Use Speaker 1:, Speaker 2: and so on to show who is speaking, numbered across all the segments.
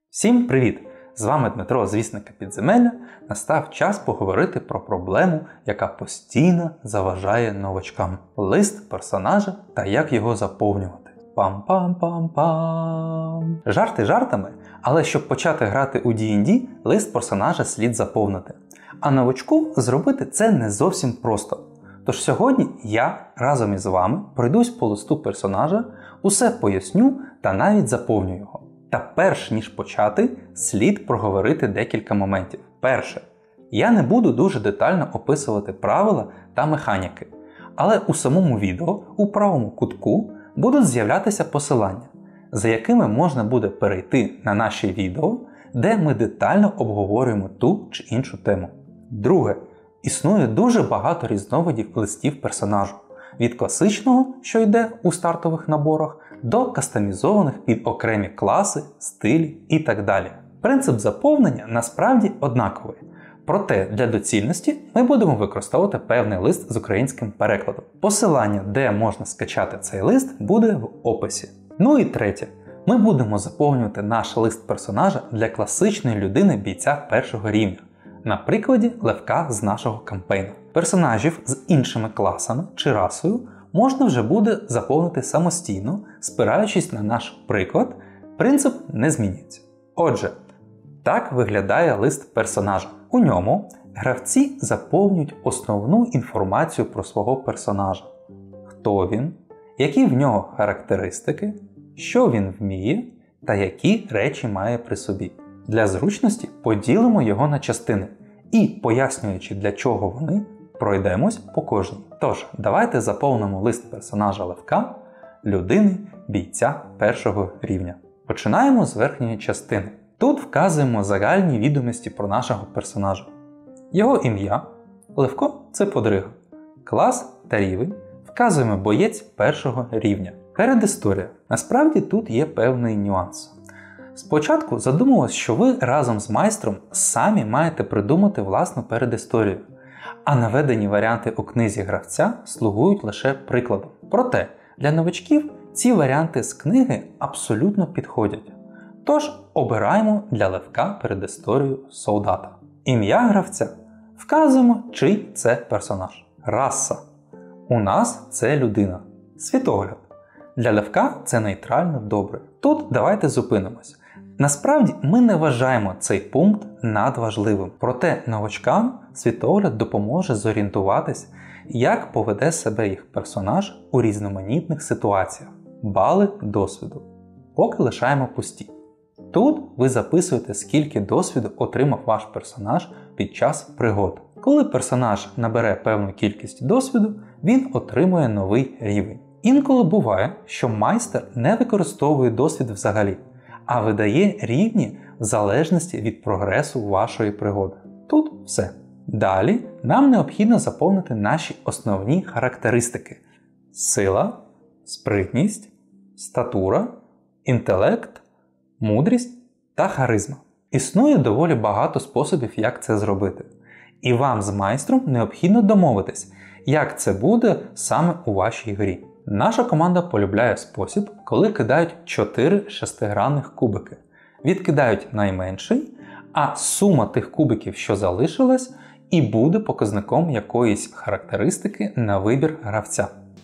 Speaker 1: Всім привіт! З вами Дмитро з Вісника Підземелля. Настав час поговорити про проблему, яка постійно заважає новачкам. Лист персонажа та як його заповнювати. Пам-пам-пам-пам. Жарти жартами, але щоб почати грати у D&D, лист персонажа слід заповнити. А новачку зробити це не зовсім просто. Тож сьогодні я разом із вами пройдусь по листу персонажа, усе поясню та навіть заповню його. Та перш ніж почати, слід проговорити декілька моментів. Перше. Я не буду дуже детально описувати правила та механіки, але у самому відео у правому кутку будуть з'являтися посилання, за якими можна буде перейти на наші відео, де ми детально обговорюємо ту чи іншу тему. Друге. Існує дуже багато різновидів листів персонажу. Від класичного, що йде у стартових наборах, до кастомізованих під окремі класи, стилі і так далі. Принцип заповнення насправді однаковий. Проте для доцільності ми будемо використовувати певний лист з українським перекладом. Посилання, де можна скачати цей лист, буде в описі. Ну і третє. Ми будемо заповнювати наш лист персонажа для класичної людини-бійця першого рівня. На прикладі Левка з нашого кампейну. Персонажів з іншими класами чи расою можна вже буде заповнити самостійно, спираючись на наш приклад, принцип не змінюється. Отже, так виглядає лист персонажа. У ньому гравці заповнюють основну інформацію про свого персонажа. Хто він, які в нього характеристики, що він вміє та які речі має при собі. Для зручності поділимо його на частини і, пояснюючи для чого вони, пройдемось по кожній. Тож, давайте заповнимо лист персонажа Левка, людини, бійця першого рівня. Починаємо з верхньої частини. Тут вказуємо загальні відомості про нашого персонажа. Його ім'я, Левко – це подрига, клас та рівень, вказуємо боєць першого рівня. Передісторія. Насправді тут є певний нюанс. Спочатку задумалось, що ви разом з майстром самі маєте придумати власну передісторію, а наведені варіанти у книзі гравця слугують лише прикладом. Проте, для новачків ці варіанти з книги абсолютно підходять. Тож, обираємо для Левка передісторію солдата. Ім'я гравця. Вказуємо, чий це персонаж. Раса. У нас це людина. Світогляд. Для Левка це нейтрально добре. Тут давайте зупинимось. Насправді ми не вважаємо цей пункт надважливим, проте новачкам світогляд допоможе зорієнтуватись, як поведе себе їх персонаж у різноманітних ситуаціях. Бали досвіду. Поки лишаємо пусті. Тут ви записуєте, скільки досвіду отримав ваш персонаж під час пригод. Коли персонаж набере певну кількість досвіду, він отримує новий рівень. Інколи буває, що майстер не використовує досвід взагалі, а видає рівні в залежності від прогресу вашої пригоди. Тут все. Далі нам необхідно заповнити наші основні характеристики: сила, спритність, статура, інтелект, мудрість та харизма. Існує доволі багато способів, як це зробити. І вам з майстром необхідно домовитись, як це буде саме у вашій грі. Наша команда полюбляє спосіб, коли кидають 4 шестигранних кубики. Відкидають найменший, а сума тих кубиків, що залишилась, і буде показником якоїсь характеристики на вибір гравця.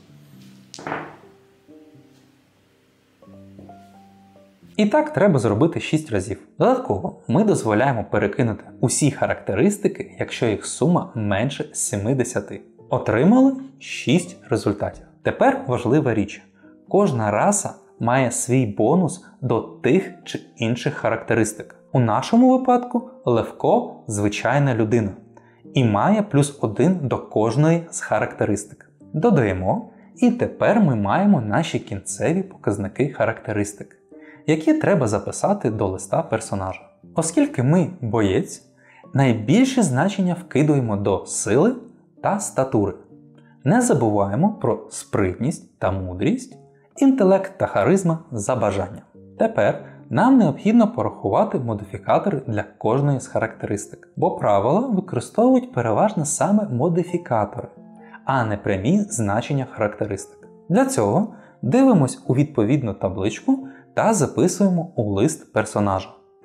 Speaker 1: І так треба зробити 6 разів. Додатково ми дозволяємо перекинути усі характеристики, якщо їх сума менше 70. Отримали 6 результатів. Тепер важлива річ. Кожна раса має свій бонус до тих чи інших характеристик. У нашому випадку Левко – звичайна людина і має +1 до кожної з характеристик. Додаємо, і тепер ми маємо наші кінцеві показники характеристик, які треба записати до листа персонажа. Оскільки ми боєць, найбільше значення вкидуємо до сили та статури. Не забуваємо про спритність та мудрість, інтелект та харизма за бажанням. Тепер нам необхідно порахувати модифікатори для кожної з характеристик, бо правила використовують переважно саме модифікатори, а не прямі значення характеристик. Для цього дивимось у відповідну табличку та записуємо у лист персонажа.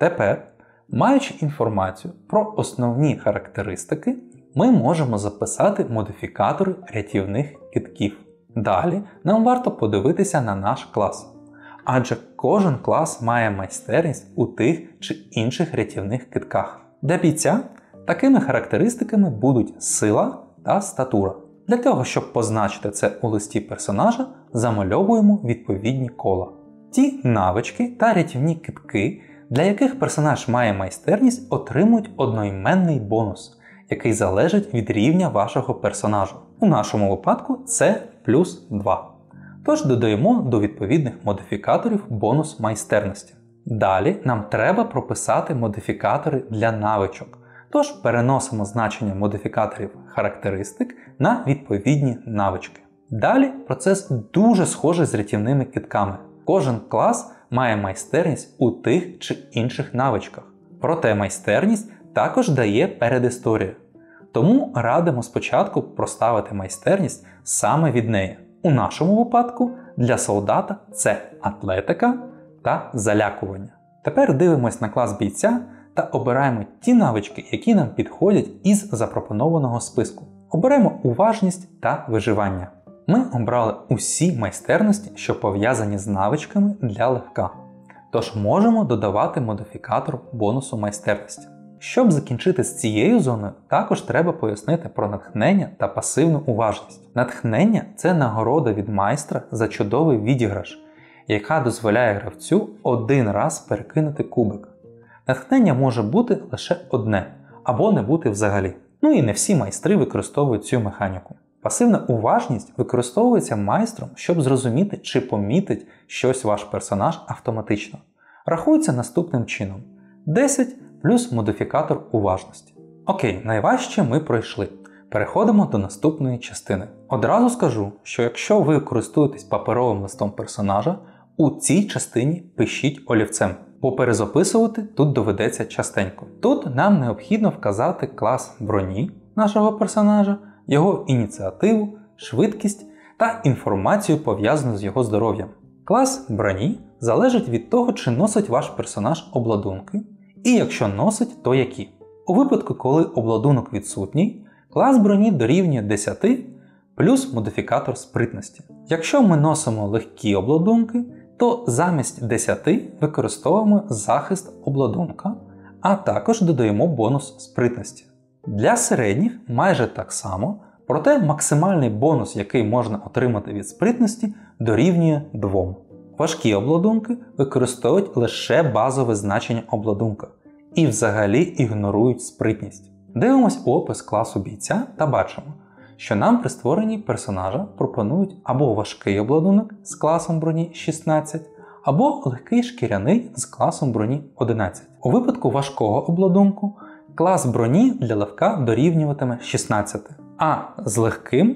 Speaker 1: Тепер, маючи інформацію про основні характеристики, ми можемо записати модифікатори рятівних китків. Далі нам варто подивитися на наш клас. Адже кожен клас має майстерність у тих чи інших рятівних китках. Для бійця такими характеристиками будуть сила та статура. Для того, щоб позначити це у листі персонажа, замальовуємо відповідні кола. Ті навички та рятівні китки, для яких персонаж має майстерність, отримують одноіменний бонус, який залежить від рівня вашого персонажа. У нашому випадку це плюс 2. Тож додаємо до відповідних модифікаторів бонус майстерності. Далі нам треба прописати модифікатори для навичок. Тож переносимо значення модифікаторів характеристик на відповідні навички. Далі процес дуже схожий з рятівними китками. Кожен клас має майстерність у тих чи інших навичках. Проте майстерність також дає передісторію. Тому радимо спочатку проставити майстерність саме від неї. У нашому випадку для солдата це атлетика та залякування. Тепер дивимось на клас бійця та обираємо ті навички, які нам підходять із запропонованого списку. Оберемо уважність та виживання. Ми обрали усі майстерності, що пов'язані з навичками для легка. Тож можемо додавати модифікатор бонусу майстерності. Щоб закінчити з цією зоною, також треба пояснити про натхнення та пасивну уважність. Натхнення – це нагорода від майстра за чудовий відіграш, яка дозволяє гравцю один раз перекинути кубик. Натхнення може бути лише одне, або не бути взагалі. Ну і не всі майстри використовують цю механіку. Пасивна уважність використовується майстром, щоб зрозуміти, чи помітить щось ваш персонаж автоматично. Рахується наступним чином. 10 плюс модифікатор уважності. Окей, найважче ми пройшли. Переходимо до наступної частини. Одразу скажу, що якщо ви користуєтесь паперовим листом персонажа, у цій частині пишіть олівцем, бо перезаписувати тут доведеться частенько. Тут нам необхідно вказати клас броні нашого персонажа, його ініціативу, швидкість та інформацію, пов'язану з його здоров'ям. Клас броні залежить від того, чи носить ваш персонаж обладунки, і якщо носить, то які. У випадку, коли обладунок відсутній, клас броні дорівнює 10 плюс модифікатор спритності. Якщо ми носимо легкі обладунки, то замість 10 використовуємо захист обладунка, а також додаємо бонус спритності. Для середніх майже так само, проте максимальний бонус, який можна отримати від спритності, дорівнює 2. Важкі обладунки використовують лише базове значення обладунка і взагалі ігнорують спритність. Дивимось у опис класу бійця та бачимо, що нам при створенні персонажа пропонують або важкий обладунок з класом броні 16, або легкий шкіряний з класом броні 11. У випадку важкого обладунку клас броні для легка дорівнюватиме 16, а з легким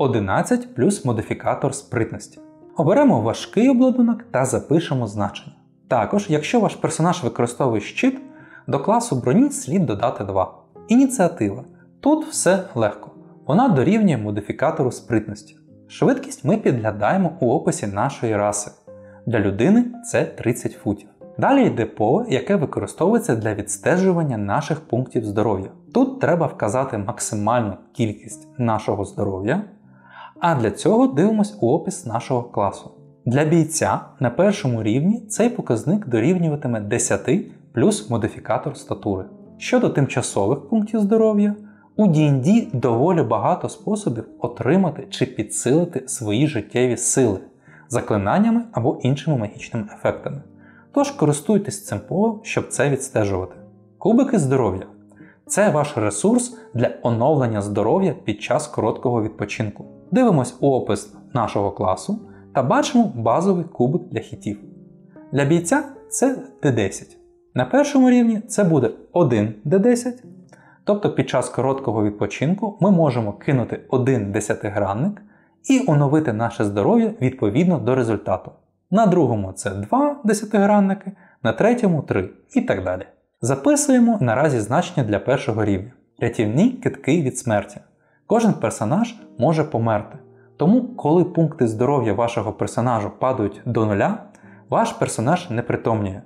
Speaker 1: 11 плюс модифікатор спритності. Оберемо важкий обладунок та запишемо значення. Також, якщо ваш персонаж використовує щит, до класу броні слід додати 2. Ініціатива. Тут все легко. Вона дорівнює модифікатору спритності. Швидкість ми підглядаємо у описі нашої раси. Для людини це 30 футів. Далі йде поле, яке використовується для відстежування наших пунктів здоров'я. Тут треба вказати максимальну кількість нашого здоров'я, а для цього дивимось у опис нашого класу. Для бійця на першому рівні цей показник дорівнюватиме 10 плюс модифікатор статури. Щодо тимчасових пунктів здоров'я, у D&D доволі багато способів отримати чи підсилити свої життєві сили, заклинаннями або іншими магічними ефектами. Тож користуйтесь цим полем, щоб це відстежувати. Кубики здоров'я – це ваш ресурс для оновлення здоров'я під час короткого відпочинку. Дивимось у опис нашого класу та бачимо базовий кубик для хітів. Для бійця це D10. На першому рівні це буде 1 D10, тобто під час короткого відпочинку ми можемо кинути 1 десятигранник і оновити наше здоров'я відповідно до результату. На другому це 2 десятигранники, на третьому 3 і так далі. Записуємо наразі значення для першого рівня. Рятівні китки від смерті. Кожен персонаж може померти. Тому, коли пункти здоров'я вашого персонажу падають до 0, ваш персонаж не притомнює.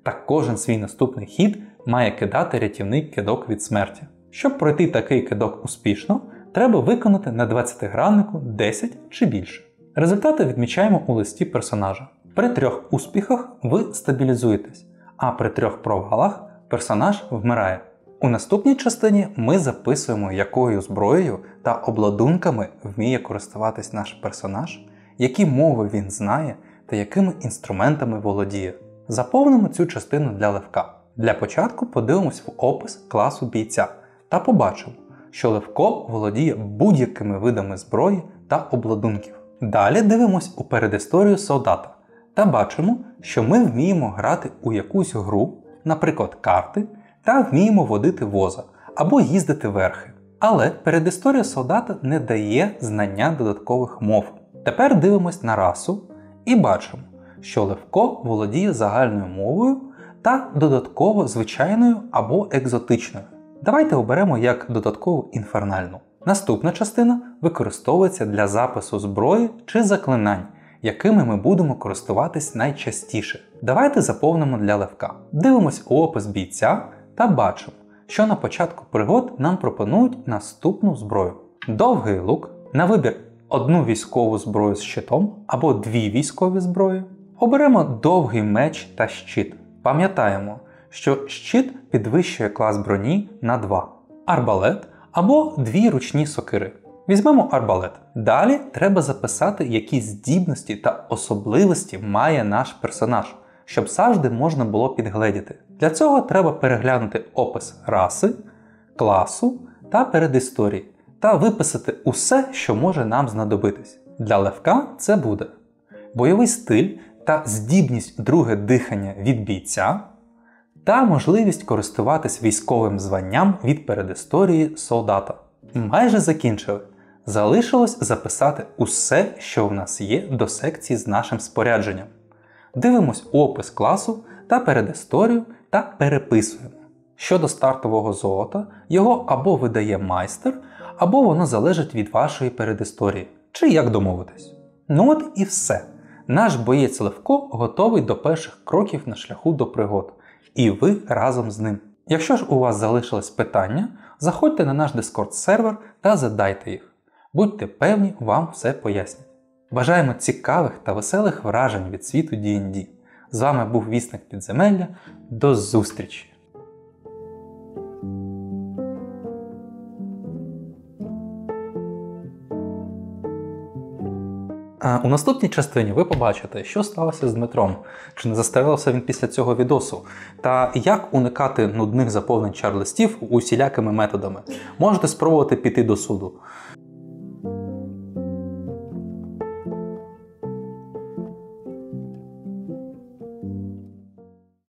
Speaker 1: та кожен свій наступний хід має кидати рятівний кидок від смерті. Щоб пройти такий кидок успішно, треба виконати на 20-граннику 10 чи більше. Результати відмічаємо у листі персонажа. При 3 успіхах ви стабілізуєтесь, а при 3 провалах персонаж вмирає. У наступній частині ми записуємо, якою зброєю та обладунками вміє користуватись наш персонаж, які мови він знає та якими інструментами володіє. Заповнимо цю частину для Левка. Для початку подивимось в опис класу бійця та побачимо, що Левко володіє будь-якими видами зброї та обладунків. Далі дивимось у передісторію солдата та бачимо, що ми вміємо грати у якусь гру, наприклад карти, та вміємо водити воза або їздити верхи. Але передісторія солдата не дає знання додаткових мов. Тепер дивимось на расу і бачимо, що Левко володіє загальною мовою та додатково звичайною або екзотичною. Давайте оберемо як додаткову інфернальну. Наступна частина використовується для запису зброї чи заклинань, якими ми будемо користуватись найчастіше. Давайте заповнимо для Левка. Дивимось у опис бійця та бачимо, що на початку пригод нам пропонують наступну зброю. Довгий лук, на вибір одну військову зброю з щитом або 2 військові зброї. Оберемо довгий меч та щит. Пам'ятаємо, що щит підвищує клас броні на 2. Арбалет або 2 ручні сокири. Візьмемо арбалет. Далі треба записати, які здібності та особливості має наш персонаж, щоб завжди можна було підгледіти. Для цього треба переглянути опис раси, класу та передісторії та виписати усе, що може нам знадобитись. Для Левка це буде бойовий стиль та здібність друге дихання від бійця та можливість користуватись військовим званням від передісторії солдата. Майже закінчили. Залишилось записати усе, що в нас є до секції з нашим спорядженням. Дивимось опис класу та передісторію та переписуємо. Щодо стартового золота, його або видає майстер, або воно залежить від вашої передісторії. Чи як домовитись. Ну от і все. Наш боєць Левко готовий до перших кроків на шляху до пригод. І ви разом з ним. Якщо ж у вас залишились питання, заходьте на наш Discord сервер та задайте їх. Будьте певні, вам все пояснять. Бажаємо цікавих та веселих вражень від світу D&D. З вами був Вісник Підземелля. До зустрічі! У наступній частині ви побачите, що сталося з Дмитром, чи не застарився він після цього відосу, та як уникати нудних заповнень чар-листів усілякими методами. Можете спробувати піти до суду.